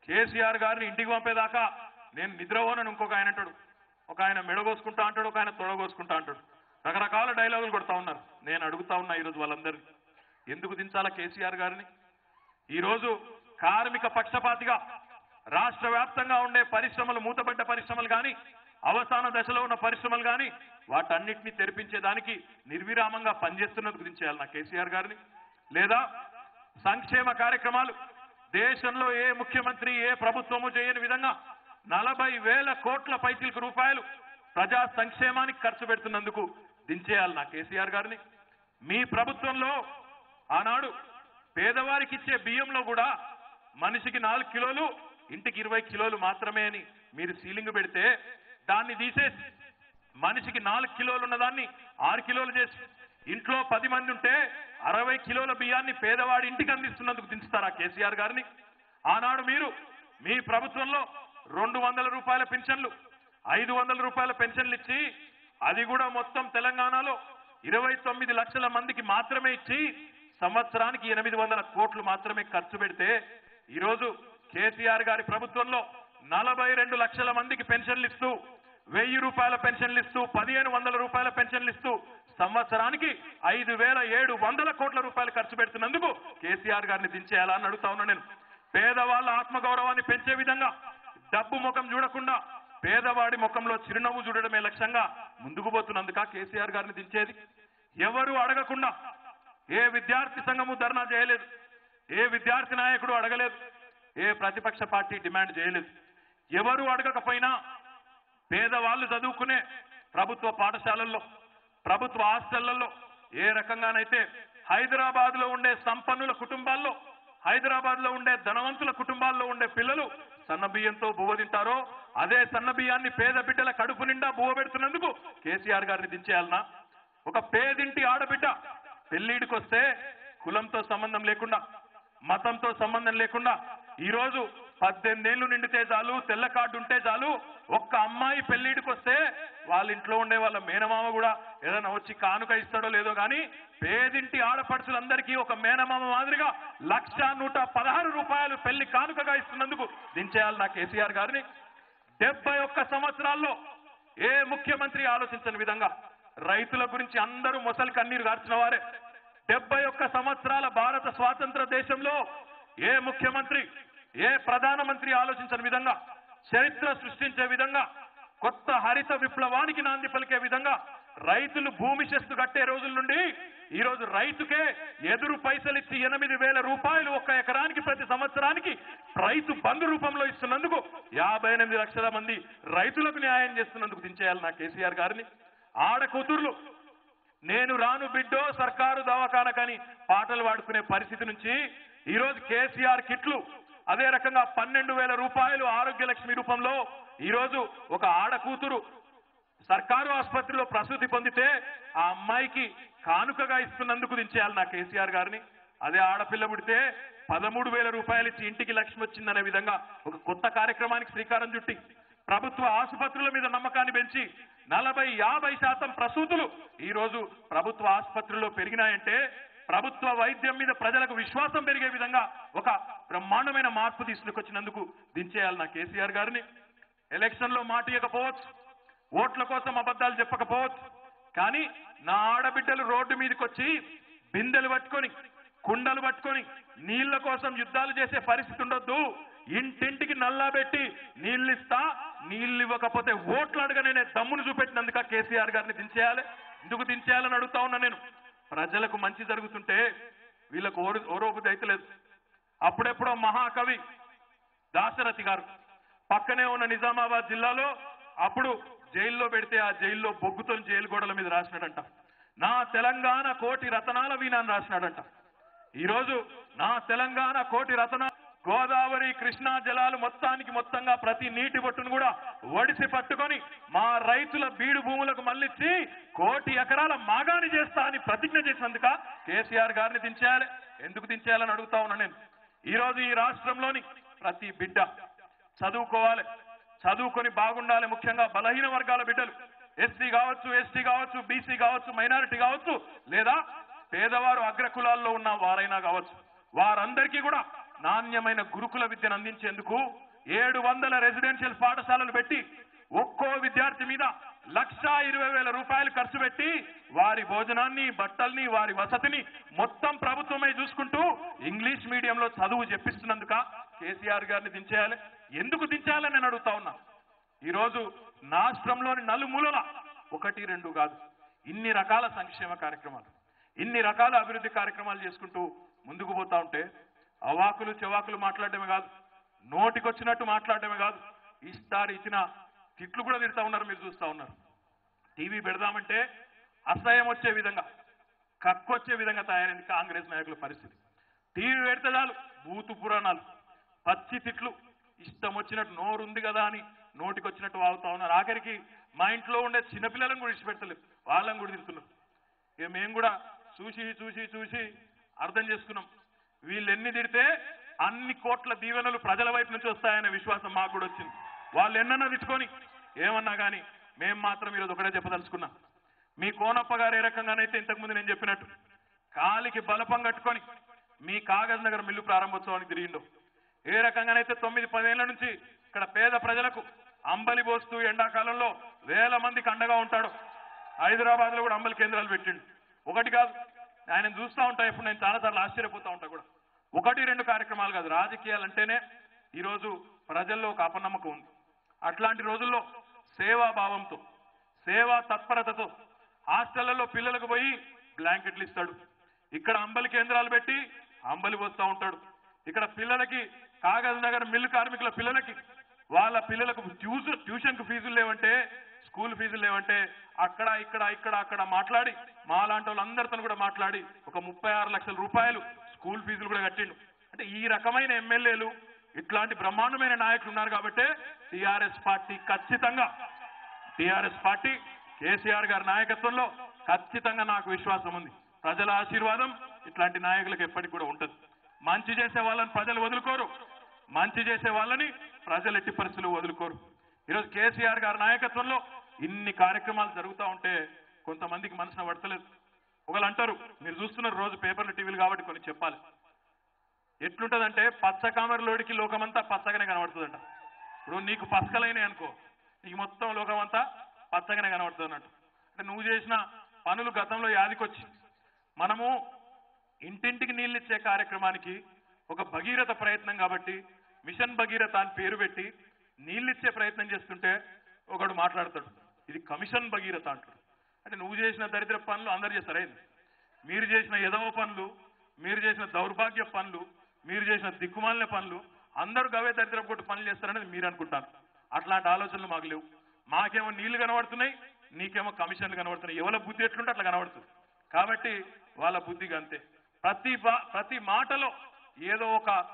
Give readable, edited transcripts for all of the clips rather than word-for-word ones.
కేసీఆర్ గారిని ఇంటికి పంపేదాకా నేను నిద్రపోనని ఇంకొక ఆయన అంటాడు, ఒక ఆయన మెడగోసుకుంటా అంటాడు, ఒక ఆయన తొడగోసుకుంటా అంటాడు. రకరకాల డైలాగులు కొడతా ఉన్నారు. నేను అడుగుతా ఉన్నా ఈరోజు వాళ్ళందరినీ, ఎందుకు దించాలా కేసీఆర్ గారిని? ఈరోజు కార్మిక పక్షపాతిగా రాష్ట్ర వ్యాప్తంగా ఉండే పరిశ్రమలు, మూతబడ్డ పరిశ్రమలు కానీ, అవసాన దశలో ఉన్న పరిశ్రమలు కానీ, వాటన్నిటినీ తెరిపించేదానికి నిర్విరామంగా పనిచేస్తున్నందుకు దించేయాలి నా కేసీఆర్ గారిని. లేదా సంక్షేమ కార్యక్రమాలు దేశంలో ఏ ముఖ్యమంత్రి ఏ ప్రభుత్వము చేయని విధంగా 40,000 కోట్ల పైసలకు రూపాయలు ప్రజా సంక్షేమానికి ఖర్చు పెడుతున్నందుకు దించేయాలి నా కేసీఆర్ గారిని. మీ ప్రభుత్వంలో ఆనాడు పేదవారికి ఇచ్చే బియ్యంలో కూడా మనిషికి 4 కిలోలు, ఇంటికి 20 కిలోలు మాత్రమే అని మీరు సీలింగ్ పెడితే, దాన్ని తీసేసి మనిషికి 4 కిలోలు ఉన్నదాన్ని 6 కిలోలు చేసి, ఇంట్లో 10 మంది ఉంటే 60 కిలోల బియ్యాన్ని పేదవాడి ఇంటికి అందిస్తున్నందుకు దించుతారా కేసీఆర్ గారిని? ఆనాడు మీరు మీ ప్రభుత్వంలో 200 రూపాయల పెన్షన్లు, 500 రూపాయల పెన్షన్లు ఇచ్చి, అది కూడా మొత్తం తెలంగాణలో 29 లక్షల మందికి మాత్రమే ఇచ్చి సంవత్సరానికి 800 కోట్లు మాత్రమే ఖర్చు పెడితే, ఈరోజు కేసీఆర్ గారి ప్రభుత్వంలో 42 లక్షల మందికి పెన్షన్లు ఇస్తూ, 1000 రూపాయల పెన్షన్లు ఇస్తూ, 1500 రూపాయల పెన్షన్లు ఇస్తూ సంవత్సరానికి 5,700 కోట్ల రూపాయలు ఖర్చు పెడుతున్నందుకు కేసీఆర్ గారిని దించేయాలా అని అడుగుతా ఉన్నా నేను. పేదవాళ్ళ ఆత్మగౌరవాన్ని పెంచే విధంగా, డబ్బు ముఖం చూడకుండా పేదవాడి ముఖంలో చిరునవ్వు చూడడమే లక్ష్యంగా ముందుకు పోతున్నందుక కేసీఆర్ గారిని దించేది? ఎవరు అడగకుండా ఏ విద్యార్థి సంఘము ధర్నా చేయలేదు, ఏ విద్యార్థి నాయకుడు అడగలేదు, ఏ ప్రతిపక్ష పార్టీ డిమాండ్ చేయలేదు. ఎవరు అడగకపోయినా పేదవాళ్ళు చదువుకునే ప్రభుత్వ పాఠశాలల్లో, ప్రభుత్వ హాస్టళ్లలో, ఏ రకంగానైతే హైదరాబాద్ లో ఉండే సంపన్నుల కుటుంబాల్లో, హైదరాబాద్ లో ఉండే ధనవంతుల కుటుంబాల్లో ఉండే పిల్లలు సన్నబియ్యంతో బువ్వ తింటారో, అదే సన్నబియ్యాన్ని పేద బిడ్డల కడుపు నిండా బువ్వ పెడుతున్నందుకు కేసీఆర్ గారిని దించేయాలనా? ఒక పేదింటి ఆడబిడ్డ పెళ్లిడికి వస్తే కులంతో సంబంధం లేకుండా, మతంతో సంబంధం లేకుండా, ఈరోజు 18 ఏళ్లు నిండితే చాలు, తెల్ల కార్డు ఉంటే చాలు, ఒక్క అమ్మాయి పెళ్లిడికి వస్తే వాళ్ళ ఇంట్లో ఉండే వాళ్ళ మేనమామ కూడా ఏదైనా వచ్చి కానుక ఇస్తాడో లేదో కానీ, పేదింటి ఆడపడుచులందరికీ ఒక మేనమామ మాదిరిగా 1,116 రూపాయలు పెళ్లి కానుకగా ఇస్తున్నందుకు దించేయాలి నా కేసీఆర్ గారిని. 71 సంవత్సరాల్లో ఏ ముఖ్యమంత్రి ఆలోచించని విధంగా రైతుల గురించి అందరూ మొసలి కన్నీరు గార్చిన వారే. 71 సంవత్సరాల భారత స్వాతంత్ర దేశంలో ఏ ముఖ్యమంత్రి, ఏ ప్రధానమంత్రి ఆలోచించని విధంగా, చరిత్ర సృష్టించే విధంగా, కొత్త హరిత విప్లవానికి నాంది పలికే విధంగా రైతులు భూమి శస్తు కట్టే రోజుల నుండి ఈరోజు రైతుకే ఎదురు పైసలు ఇచ్చి 8,000 రూపాయలు 1 ఎకరానికి ప్రతి సంవత్సరానికి రైతు బంధు రూపంలో ఇస్తున్నందుకు 58 లక్షల మంది రైతులకు న్యాయం చేస్తున్నందుకు దించేయాలి నా కేసీఆర్ గారిని. ఆడకూతుర్లు నేను రాను బిడ్డో సర్కారు దవాఖానకని పాటలు పాడుకునే పరిస్థితి నుంచి ఈరోజు కేసీఆర్ కిట్లు, అదే రకంగా 12,000 రూపాయలు ఆరోగ్య లక్ష్మి రూపంలో ఈరోజు ఒక ఆడకూతురు సర్కారు ఆసుపత్రిలో ప్రసూతి పొందితే ఆ అమ్మాయికి కానుకగా ఇస్తున్నందుకు దించేయాలి నా కేసీఆర్ గారిని. అదే ఆడపిల్ల పుడితే 13,000 రూపాయలు ఇచ్చి ఇంటికి లక్ష్మి వచ్చిందనే విధంగా ఒక కొత్త కార్యక్రమానికి శ్రీకారం చుట్టి ప్రభుత్వ ఆసుపత్రుల మీద నమ్మకాన్ని పెంచి 40-50% ప్రసూతులు ఈరోజు ప్రభుత్వ ఆసుపత్రుల్లో పెరిగినాయంటే, ప్రభుత్వ వైద్యం మీద ప్రజలకు విశ్వాసం పెరిగే విధంగా ఒక బ్రహ్మాండమైన మార్పు తీసుకొచ్చినందుకు దించేయాలి నా కేసీఆర్ గారిని. ఎలక్షన్ లో మాట ఇవ్వకపోవచ్చు, ఓట్ల కోసం అబద్ధాలు చెప్పకపోవచ్చు, కానీ నా ఆడబిడ్డలు రోడ్డు మీదకి వచ్చి బిందెలు పట్టుకొని, కుండలు పట్టుకొని నీళ్ల కోసం యుద్ధాలు చేసే పరిస్థితి ఉండొద్దు. ఇంటింటికి నల్లా పెట్టి నీళ్ళిస్తా, నీళ్ళు ఇవ్వకపోతే ఓట్లు అడగనే దమ్మును చూపెట్టినందుక కేసీఆర్ గారిని దించేయాలి. ఎందుకు దించేయాలని అడుగుతా ఉన్నా నేను. ప్రజలకు మంచి జరుగుతుంటే వీళ్ళకు ఓరోబుద్ధి అయితే లేదు. అప్పుడెప్పుడో మహాకవి దాశరథి గారు పక్కనే ఉన్న నిజామాబాద్ జిల్లాలో అప్పుడు జైల్లో పెడితే ఆ జైల్లో బొగ్గుతో జైలు గోడల మీద రాసినాడంట, నా తెలంగాణ కోటి రతనాల వీణ అని రాసినాడంట. ఈరోజు నా తెలంగాణ కోటి రతనాల, గోదావరి కృష్ణా జలాలు మొత్తంగా ప్రతి నీటి బొట్టును కూడా ఒడిసి పట్టుకొని మా రైతుల బీడు భూములకు మళ్ళిచ్చి 1,00,00,000 ఎకరాల మాగాని చేస్తా అని ప్రతిజ్ఞ చేసినందుక కేసీఆర్ గారిని దించేయాలి. ఎందుకు దించేయాలని అడుగుతా ఉన్నా నేను. ఈరోజు ఈ రాష్ట్రంలోని ప్రతి బిడ్డ చదువుకోవాలి, చదువుకొని బాగుండాలి. ముఖ్యంగా బలహీన వర్గాల బిడ్డలు, ఎస్సీ కావచ్చు, ఎస్టీ కావచ్చు, బీసీ కావచ్చు, మైనారిటీ కావచ్చు, లేదా పేదవారు అగ్రకులాల్లో ఉన్న వారైనా కావచ్చు, వారందరికీ కూడా నాణ్యమైన గురుకుల విద్యను అందించేందుకు 700 రెసిడెన్షియల్ పాఠశాలలు పెట్టి ఒక్కో విద్యార్థి మీద 1,20,000 రూపాయలు ఖర్చు పెట్టి వారి భోజనాన్ని, బట్టల్ని, వారి వసతిని మొత్తం ప్రభుత్వమే చూసుకుంటూ ఇంగ్లీష్ మీడియంలో చదువు చెప్పిస్తున్నందుక కేసీఆర్ గారిని దించేయాలి. ఎందుకు దించేయాలని నేను అడుగుతా ఉన్నా. ఈరోజు రాష్ట్రంలోని నలుమూలల 1, 2 కాదు, ఇన్ని రకాల సంక్షేమ కార్యక్రమాలు, ఇన్ని రకాల అభివృద్ధి కార్యక్రమాలు చేసుకుంటూ ముందుకు పోతా ఉంటే అవాకులు చెవాకులు మాట్లాడటమే కాదు, నోటికొచ్చినట్టు మాట్లాడటమే కాదు, ఇచ్చిన తిట్లు కూడా తిడతా ఉన్నారు. మీరు చూస్తా ఉన్నారు. టీవీ పెడదామంటే అసహ్యం వచ్చే విధంగా, కక్కొచ్చే విధంగా తయారైంది కాంగ్రెస్ నాయకుల పరిస్థితి. టీవీ పెడితే చాలు బూతు పురాణాలు, పచ్చి తిట్లు, ఇష్టం వచ్చినట్టు నోరుంది కదా అని నోటికొచ్చినట్టు వాగుతా ఉన్నారు. ఆఖరికి మా ఇంట్లో ఉండే చిన్నపిల్లలను కూడా ఇష్టపెట్టలేదు, వాళ్ళని కూడా తిడుతున్నారు. ఇక మేము కూడా చూసి అర్థం చేసుకున్నాం. వీళ్ళు ఎన్ని తిడితే అన్ని కోట్ల దీవెనలు ప్రజల వైపు నుంచి వస్తాయనే విశ్వాసం మాకు కూడా వచ్చింది. వాళ్ళు ఎన్నన్నా తిట్టుకొని ఏమన్నా కానీ మేము మాత్రం ఈరోజు ఒకటే చెప్పదలుచుకున్నాం. మీ కోనప్ప గారు ఏ రకంగానైతే ఇంతకుముందు నేను చెప్పినట్టు కాలికి బలపం కట్టుకొని మీ కాగజ్ నగర్ మిల్లు ప్రారంభోత్సవానికి తిరిగిండో, ఏ రకంగానైతే 9-10 ఏళ్ల నుంచి ఇక్కడ పేద ప్రజలకు అంబలి పోస్తూ ఎండాకాలంలో వేల మందికి అండగా ఉంటాడు. హైదరాబాద్ లో కూడా అంబలి కేంద్రాలు పెట్టిండు. ఒకటి కాదు, ఆయన చూస్తూ ఉంటా, ఇప్పుడు నేను చాలాసార్లు ఆశ్చర్యపోతూ ఉంటా కూడా. 1-2 కార్యక్రమాలు కాదు, రాజకీయాలు అంటేనే ఈరోజు ప్రజల్లో ఒక అపనమ్మకం ఉంది. అట్లాంటి రోజుల్లో సేవాభావంతో, సేవా తత్పరతతో హాస్టళ్లలో పిల్లలకు పోయి బ్లాంకెట్లు ఇస్తాడు. ఇక్కడ అంబలి కేంద్రాలు పెట్టి అంబలి పోస్తూ ఉంటాడు. ఇక్కడ పిల్లలకి కాగజ్ నగర్ మిల్లు కార్మికుల పిల్లలకి వాళ్ళ పిల్లలకు ట్యూషన్ కు ఫీజులు లేవంటే, స్కూల్ ఫీజులు లేవంటే అక్కడ మాట్లాడి మాలాంటి వాళ్ళందరితో కూడా మాట్లాడి ఒక 36 లక్షల రూపాయలు స్కూల్ ఫీజులు కూడా కట్టిండు. అంటే ఈ రకమైన ఎమ్మెల్యేలు, ఇట్లాంటి బ్రహ్మాండమైన నాయకులు ఉన్నారు కాబట్టి టీఆర్ఎస్ పార్టీ ఖచ్చితంగా, టీఆర్ఎస్ పార్టీ కేసీఆర్ గారి నాయకత్వంలో ఖచ్చితంగా నాకు విశ్వాసం ఉంది. ప్రజల ఆశీర్వాదం ఇట్లాంటి నాయకులకు ఎప్పటికి కూడా ఉంటుంది. మంచి చేసే వాళ్ళని ప్రజలు వదులుకోరు, మంచి చేసే వాళ్ళని ప్రజలు ఎట్టి పరిస్థితులు వదులుకోరు. ఈరోజు కేసీఆర్ గారి నాయకత్వంలో ఇన్ని కార్యక్రమాలు జరుగుతూ ఉంటే కొంతమందికి మనసున పడతలేదు. ఒకళ్ళు అంటారు, మీరు చూస్తున్నారు రోజు పేపర్లు టీవీలు కాబట్టి కొన్ని చెప్పాలి. ఎట్లుంటదంటే పచ్చ కామెరలోడికి లోకమంతా పచ్చగానే కనబడుతుందంట. ఇప్పుడు నీకు పచ్చకలైనాయి అనుకో, నీకు మొత్తం లోకమంతా పచ్చగానే కనబడుతుంది అన్నట్టు. అంటే నువ్వు చేసిన పనులు గతంలో యాదికొచ్చి మనము ఇంటింటికి నీళ్ళు ఇచ్చే కార్యక్రమానికి ఒక భగీరథ ప్రయత్నం కాబట్టి మిషన్ భగీరథ అని పేరు పెట్టి నీళ్ళిచ్చే ప్రయత్నం చేస్తుంటే ఒకడు మాట్లాడతాడు, ఇది కమిషన్ భగీరథ అంటాడు. అంటే నువ్వు చేసిన దరిద్ర పనులు అందరు చేస్తారైంది, మీరు చేసిన ఎదవ పనులు, మీరు చేసిన దౌర్భాగ్య పనులు, మీరు చేసిన దిక్కుమాలిన పనులు అందరూ గవే దరిద్ర కొట్టు పనులు చేస్తారనేది మీరు అనుకుంటారు. అట్లాంటి ఆలోచనలు మాకు లేవు. మాకేమో నీళ్లు కనబడుతున్నాయి, నీకేమో కమిషన్లు కనబడుతున్నాయి. ఎవరి బుద్ధి ఎట్లుంటే అట్లా కనబడుతుంది. కాబట్టి వాళ్ళ బుద్ధిగా అంతే. ప్రతి మాటలో ఏదో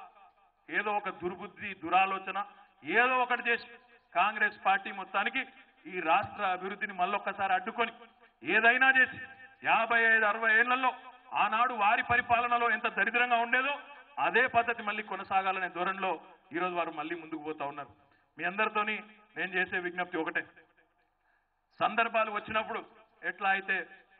ఒక దుర్బుద్ధి, దురాలోచన ఏదో ఒకటి చేసి కాంగ్రెస్ పార్టీ మొత్తానికి ఈ రాష్ట్ర అభివృద్ధిని మళ్ళొక్కసారి అడ్డుకొని ఏదైనా చేసి 55-60 ఏళ్లలో ఆనాడు వారి పరిపాలనలో ఎంత దరిద్రంగా ఉండేదో అదే పద్ధతి మళ్ళీ కొనసాగాలనే ధోరణిలో ఈరోజు వారు మళ్ళీ ముందుకు పోతా ఉన్నారు. మీ అందరితోని నేను చేసే విజ్ఞప్తి ఒకటే, సందర్భాలు వచ్చినప్పుడు ఎట్లా అయితే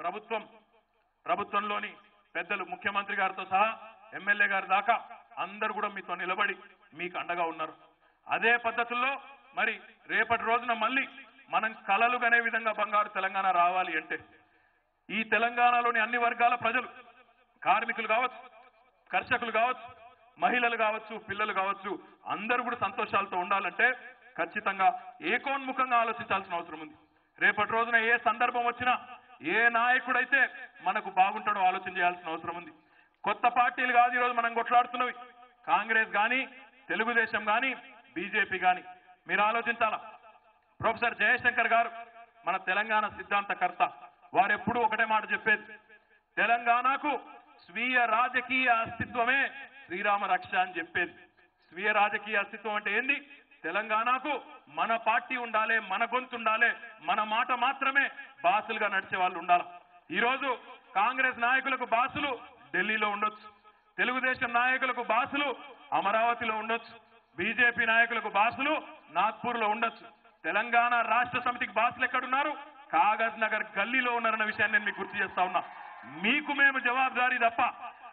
ప్రభుత్వంలోని పెద్దలు ముఖ్యమంత్రి గారితో సహా ఎమ్మెల్యే గారి దాకా అందరూ కూడా మీతో నిలబడి మీకు అండగా ఉన్నారు. అదే పద్ధతుల్లో మరి రేపటి రోజున మళ్ళీ మనం కలలు కనే విధంగా బంగారు తెలంగాణ రావాలి అంటే ఈ తెలంగాణలోని అన్ని వర్గాల ప్రజలు, కార్మికులు కావచ్చు, కర్షకులు కావచ్చు, మహిళలు కావచ్చు, పిల్లలు కావచ్చు, అందరూ కూడా సంతోషాలతో ఉండాలంటే ఖచ్చితంగా ఏకోన్ముఖంగా ఆలోచించాల్సిన అవసరం ఉంది. రేపటి రోజున ఏ సందర్భం వచ్చినా ఏ నాయకుడైతే మనకు బాగుంటాడో ఆలోచన చేయాల్సిన అవసరం ఉంది. కొత్త పార్టీలు కాదు ఈరోజు మనం కొట్లాడుతున్నవి, కాంగ్రెస్ కానీ, తెలుగుదేశం కానీ, బీజేపీ కానీ. మీరు ఆలోచించాలా. ప్రొఫెసర్ జయశంకర్ గారు మన తెలంగాణ సిద్ధాంతకర్త, వారెప్పుడూ ఒకటే మాట చెప్పేది, తెలంగాణకు స్వీయ రాజకీయ అస్తిత్వమే శ్రీరామ రక్ష అని చెప్పేది. స్వీయ రాజకీయ అస్తిత్వం అంటే ఏంది? తెలంగాణకు మన పార్టీ ఉండాలి, మన గొంతు ఉండాలి, మన మాట మాత్రమే బాసులుగా నడిచే వాళ్ళు ఉండాలి. ఈరోజు కాంగ్రెస్ నాయకులకు బాసులు ఢిల్లీలో ఉండొచ్చు, తెలుగుదేశం నాయకులకు బాసులు అమరావతిలో ఉండొచ్చు, బీజేపీ నాయకులకు బాసులు నాగ్పూర్ లో ఉండొచ్చు. తెలంగాణ రాష్ట్ర సమితికి బాసులు ఎక్కడున్నారు? కాగజ్ నగర్ గల్లీలో ఉన్నారన్న విషయాన్ని నేను మీకు గుర్తు చేస్తా ఉన్నా. మీకు మేము జవాబుదారీ తప్ప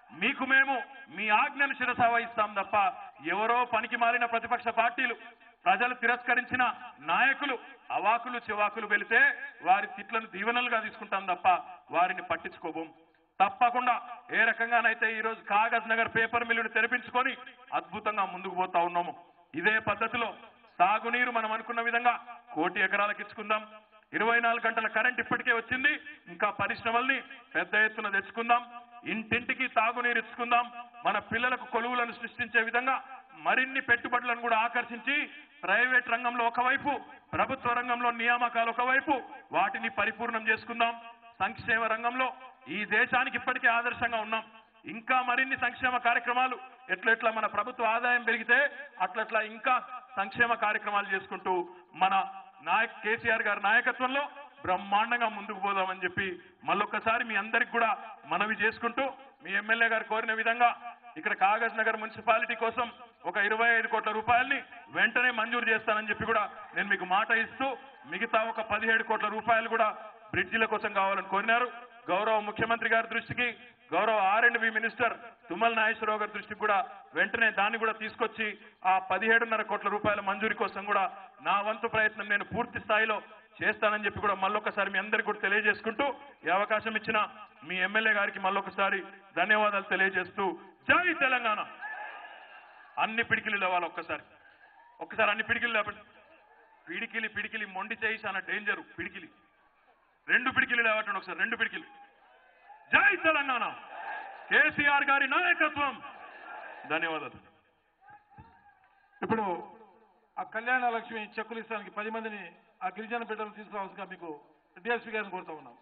మీకు మేము మీ ఆజ్ఞను శిరస వహిస్తాం తప్ప ఎవరో పనికి మారిన ప్రతిపక్ష పార్టీలు ప్రజలు తిరస్కరించిన నాయకులు అవాకులు చివాకులు వెళితే వారి తిట్లను దీవెనలుగా తీసుకుంటాం తప్ప వారిని పట్టించుకోబోం. తప్పకుండా ఏ రకంగానైతే ఈ రోజు కాగజ్ నగర్ పేపర్ మిల్లును తెరిపించుకొని అద్భుతంగా ముందుకు పోతా ఉన్నాము. ఇదే పద్ధతిలో సాగునీరు మనం అనుకున్న విధంగా 1 కోటి ఎకరాలకు ఇచ్చుకుందాం. 24 గంటల కరెంట్ ఇప్పటికే వచ్చింది. ఇంకా పరిశ్రమల్ని పెద్ద ఎత్తున తెచ్చుకుందాం. ఇంటింటికి తాగునీరు ఇచ్చుకుందాం. మన పిల్లలకు కొలువులను సృష్టించే విధంగా మరిన్ని పెట్టుబడులను కూడా ఆకర్షించి ప్రైవేట్ రంగంలో ఒకవైపు, ప్రభుత్వ రంగంలో నియామకాలు ఒకవైపు వాటిని పరిపూర్ణం చేసుకుందాం. సంక్షేమ రంగంలో ఈ దేశానికి ఇప్పటికే ఆదర్శంగా ఉన్నాం. ఇంకా మరిన్ని సంక్షేమ కార్యక్రమాలు ఎట్లెట్లా మన ప్రభుత్వ ఆదాయం పెరిగితే అట్లట్లా ఇంకా సంక్షేమ కార్యక్రమాలు చేసుకుంటూ మన కేసీఆర్ గారి నాయకత్వంలో బ్రహ్మాండంగా ముందుకు పోదామని చెప్పి మళ్ళొక్కసారి మీ అందరికి కూడా మనవి చేసుకుంటూ మీ ఎమ్మెల్యే గారు కోరిన విధంగా ఇక్కడ కాగజ్ నగర్ మున్సిపాలిటీ కోసం ఒక 25 కోట్ల రూపాయల్ని వెంటనే మంజూరు చేస్తానని చెప్పి కూడా నేను మీకు మాట ఇస్తూ మిగతా ఒక 17 కోట్ల రూపాయలు కూడా బ్రిడ్జిల కోసం కావాలని కోరినారు. గౌరవ ముఖ్యమంత్రి గారి దృష్టికి, గౌరవ R&B మినిస్టర్ తుమ్మల నాగేశ్వరరావు గారి దృష్టికి కూడా వెంటనే దాన్ని కూడా తీసుకొచ్చి ఆ 17.5 కోట్ల రూపాయల మంజూరీ కోసం కూడా నా వంతు ప్రయత్నం నేను పూర్తి స్థాయిలో చేస్తానని చెప్పి కూడా మళ్ళొకసారి మీ అందరికీ కూడా తెలియజేసుకుంటూ ఈ అవకాశం ఇచ్చిన మీ ఎమ్మెల్యే గారికి మళ్ళొకసారి ధన్యవాదాలు తెలియజేస్తూ జై తెలంగాణ. అన్ని పిడికిలు లేవాలి. ఒక్కసారి అన్ని పిడికిలు లేపండి. పిడికిలి మొండి చేయి చాలా డేంజరు. పిడికిలి 2 పిడికిలు లేవటండి. ఒకసారి 2 పిడికిలు. జై తెలంగాణ. కేసీఆర్ గారి నాయకత్వం. ధన్యవాదాలు. ఇప్పుడు ఆ కళ్యాణ లక్ష్మి చెక్కులు ఇస్తానికి 10 మందిని ఆ గిరిజన బిడ్డలు తీసుకురావాల్సిగా మీకు డిఎస్పీ గారిని కోరుతా ఉన్నాం.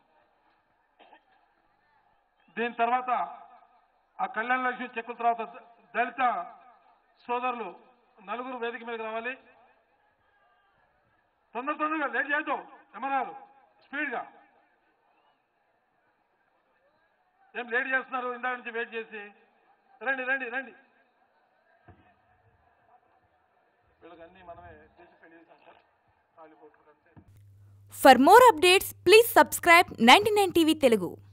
దీని తర్వాత ఆ కళ్యాణ లక్ష్మి చెక్కుల తర్వాత దళిత సోదరులు 4 వేదిక మీదకి రావాలి. తొందరగా లేట్ చేయొద్దు. ఏమన్నారు? స్పీడ్గా ఏం లేట్ చేస్తున్నారు? ఇందాక నుంచి వెయిట్ చేసి రండి. వీళ్ళకి అన్ని మనమే చేసి పెళ్లి చేసాం sir. For more updates, please subscribe 99 TV Telugu.